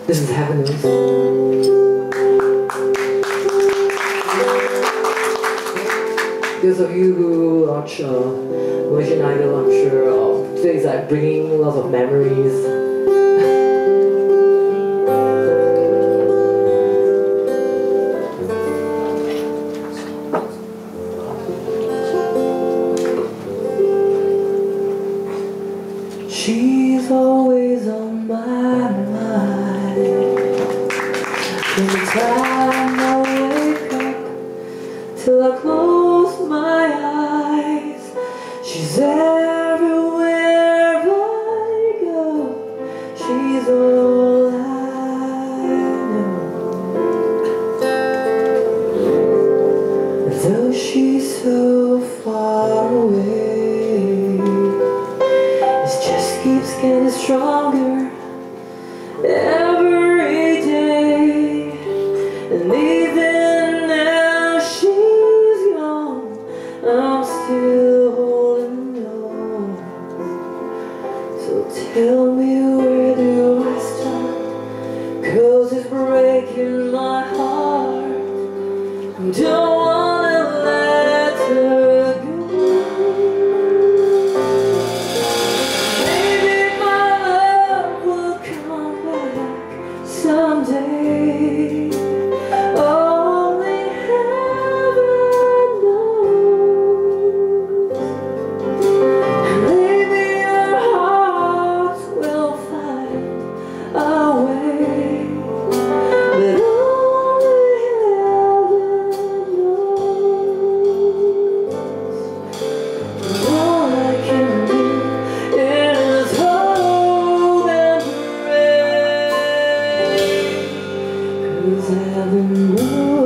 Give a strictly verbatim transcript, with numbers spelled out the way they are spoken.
This is Heaven. Those of you who watch uh, Malaysian Idol, I'm sure uh, it's like bringing lots of memories. She's always on my mind. From the time I wake up till I close my eyes, she's everywhere I go. She's all I know. Though she's so far away, keeps getting stronger every day. And even now she's gone, I'm still holding on. So tell me, where do I start? 'Cause it's breaking my heart. Don't wanna let her go. Someday, only heaven knows. And maybe our hearts will find a way, but only heaven knows. All I can do is hope and pray, 'cause heaven knows.